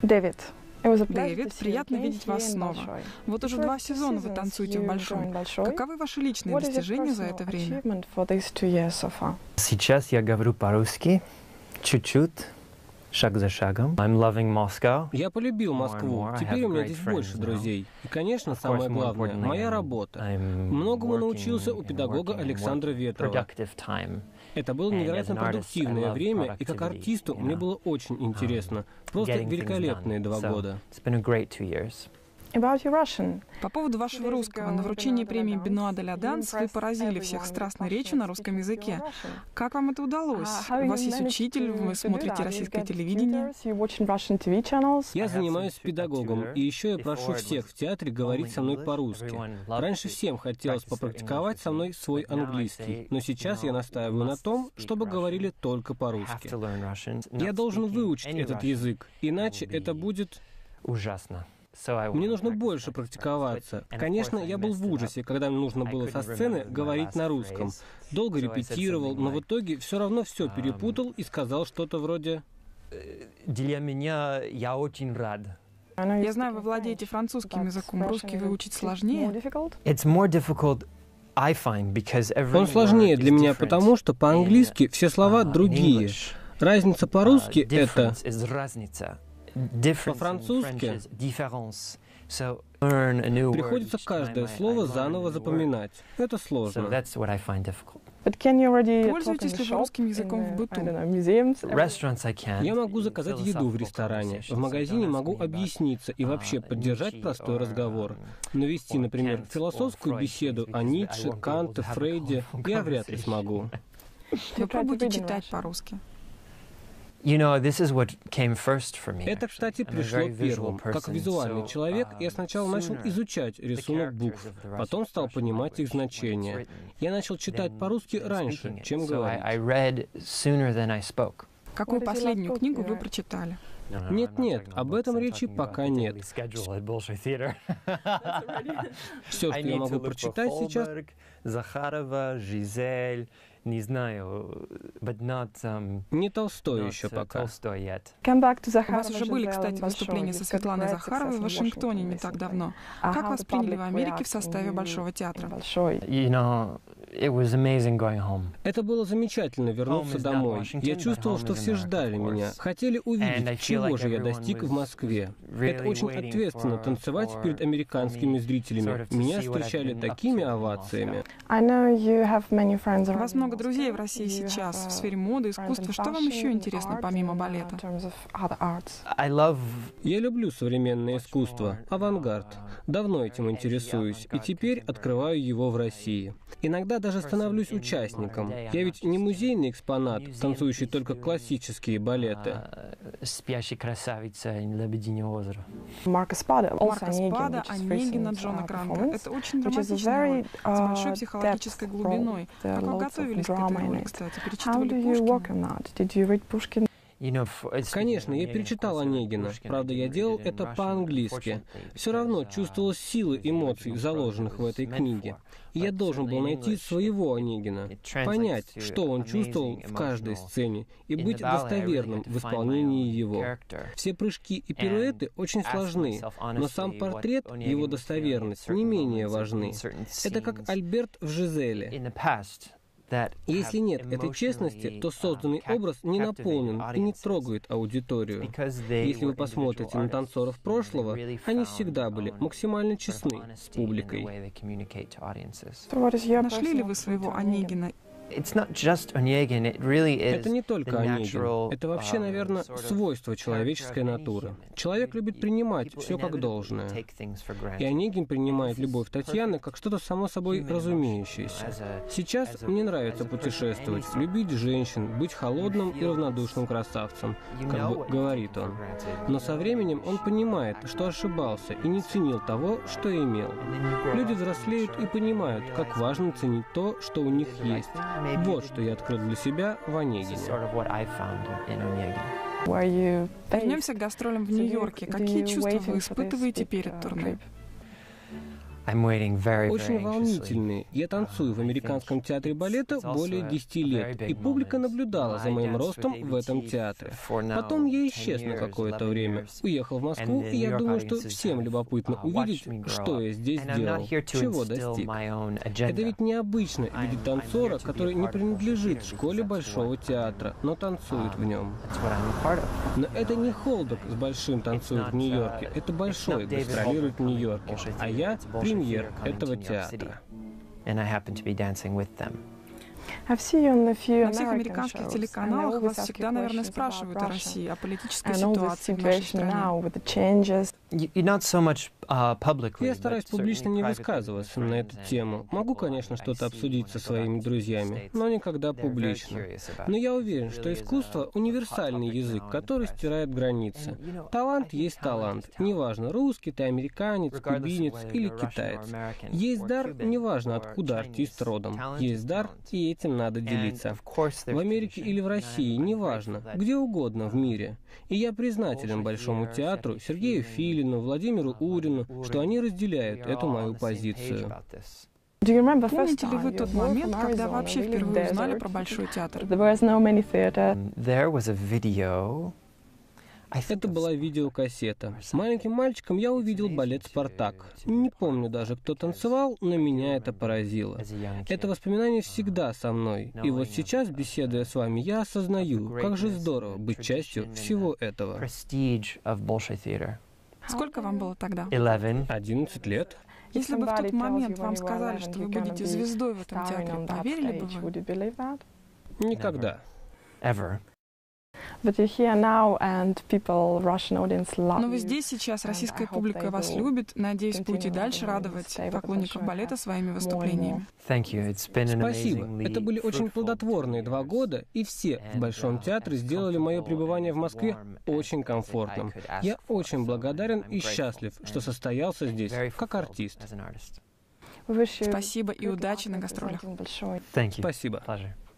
Дэвид, приятно видеть вас снова. Вот уже 2 сезона вы танцуете в Большом. Каковы ваши личные достижения за это время? Сейчас я говорю по-русски, чуть-чуть, шаг за шагом. I'm loving Moscow. Я полюбил Москву. Теперь у меня здесь больше друзей. И, конечно, самое главное — моя работа. Многому научился у педагога Александра Ветрова. Это было невероятно продуктивное время, и как артисту мне было очень интересно. Просто великолепные 2 года. По поводу вашего русского, на вручении премии Бенуа де ля Данс вы поразили всех страстной речью на русском языке. Как вам это удалось? У вас есть учитель, вы смотрите российское телевидение? Я занимаюсь с педагогом, и еще я прошу всех в театре говорить со мной по-русски. Раньше всем хотелось попрактиковать со мной свой английский, но сейчас я настаиваю на том, чтобы говорили только по-русски. Я должен выучить этот язык, иначе это будет ужасно. Мне нужно больше практиковаться. Конечно, я был в ужасе, когда мне нужно было со сцены говорить на русском. Долго репетировал, но в итоге все равно все перепутал и сказал что-то вроде... Для меня я очень рад. Я знаю, вы владеете французским языком. Русский выучить сложнее? Он сложнее для меня, потому что по-английски все слова другие. Разница по-русски — это... По-французски приходится каждое слово заново запоминать. Это сложно. Пользуетесь ли вы русским языком в быту? Я могу заказать еду в ресторане. В магазине могу объясниться и вообще поддержать простой разговор. Но вести, например, философскую беседу о Ницше, Канте, Фрейде я вряд ли смогу. Вы пробуйте читать по-русски. Это, кстати, пришло первым. Как визуальный человек, я сначала начал изучать рисунок букв, потом стал понимать их значение. Я начал читать по-русски раньше, чем говорить. Какую последнюю книгу вы прочитали? Нет, об этом речи пока нет. Все, что я могу прочитать сейчас... Захарова, Жизель, не знаю, не Толстой еще пока. У вас уже были, кстати, выступления со Светланой Захаровой в Вашингтоне не так давно. Как вас приняли в Америке в составе Большого театра? Это было замечательно вернуться домой. Я чувствовал, что все ждали меня, хотели увидеть, чего же я достиг в Москве. Это очень ответственно танцевать перед американскими зрителями. Меня встречали такими овациями. У вас много друзей в России сейчас, в сфере моды, искусства. Что вам еще интересно помимо балета? Я люблю современное искусство, авангард. Давно этим интересуюсь, и теперь открываю его в России. Иногда даже становлюсь участником. Я ведь не музейный экспонат, танцующий только классические балеты. «Спящая красавица» и «Лебединое озеро». Марка Спада, Онегина, Джона Гранта. Это очень драматичная роль, с большой психологической глубиной. Как вы готовились к этой роли, кстати? Перечитывали Пушкина? Конечно, я перечитал Онегина. Правда, я делал это по-английски. Все равно чувствовалась сила эмоций, заложенных в этой книге. И я должен был найти своего Онегина, понять, что он чувствовал в каждой сцене, и быть достоверным в исполнении его. Все прыжки и пируэты очень сложны, но сам портрет, его достоверность не менее важны. Это как Альберт в «Жизели». Если нет этой честности, то созданный образ не наполнен и не трогает аудиторию. Если вы посмотрите на танцоров прошлого, они всегда были максимально честны с публикой. Нашли ли вы своего Онегина? Это не только Онегин. Это вообще, наверное, свойство человеческой натуры. Человек любит принимать все как должное. И Онегин принимает любовь Татьяны как что-то само собой разумеющееся. Сейчас мне нравится путешествовать, любить женщин, быть холодным и равнодушным красавцем, как бы говорит он. Но со временем он понимает, что ошибался и не ценил того, что имел. Люди взрослеют и понимают, как важно ценить то, что у них есть. Вот что я открыл для себя в Онегине. Вернемся к гастролям в Нью-Йорке. Какие чувства вы испытываете перед турне? Очень волнительные. Я танцую в Американском театре балета более 10 лет, и публика наблюдала за моим ростом в этом театре. Потом я исчез на какое-то время, уехал в Москву, и я думаю, что всем любопытно увидеть, что я здесь делал, чего достиг. Это ведь необычно видеть танцора, который не принадлежит школе Большого театра, но танцует в нем. Но это не Холдок с Большим танцует в Нью-Йорке, это Большой гастролирует в Нью-Йорке, а я премьер этого театра. На всех американских телеканалах вас всегда, наверное, спрашивают о России, о политической ситуации в нашей стране. Я стараюсь публично не высказываться на эту тему. Могу, конечно, что-то обсудить со своими друзьями, но никогда публично. Но я уверен, что искусство — универсальный язык, который стирает границы. Талант есть талант. Неважно, русский ты, американец, кубинец или китаец. Есть дар, неважно, откуда артист родом. Есть дар, и этим надо делиться. В Америке или в России, неважно, где угодно в мире. И я признателен Большому театру, Сергею Филину, Владимиру Урину, что они разделяют эту мою позицию. Помните ли вы тот момент, когда вообще впервые узнали про Большой театр? Это была видеокассета. Маленьким мальчиком я увидел балет «Спартак». Не помню даже, кто танцевал, но меня это поразило. Это воспоминание всегда со мной. И вот сейчас, беседуя с вами, я осознаю, как же здорово быть частью всего этого. Сколько вам было тогда? 11 лет. Если бы в тот момент вам сказали, что вы будете звездой в этом театре, поверили бы вы? Никогда. Но вы здесь сейчас, российская публика вас любит. Надеюсь, будете дальше радовать поклонников балета своими выступлениями. Спасибо. Это были очень плодотворные 2 года, и все в Большом театре сделали мое пребывание в Москве очень комфортным. Я очень благодарен и счастлив, что состоялся здесь как артист. Спасибо и удачи на гастролях. Спасибо.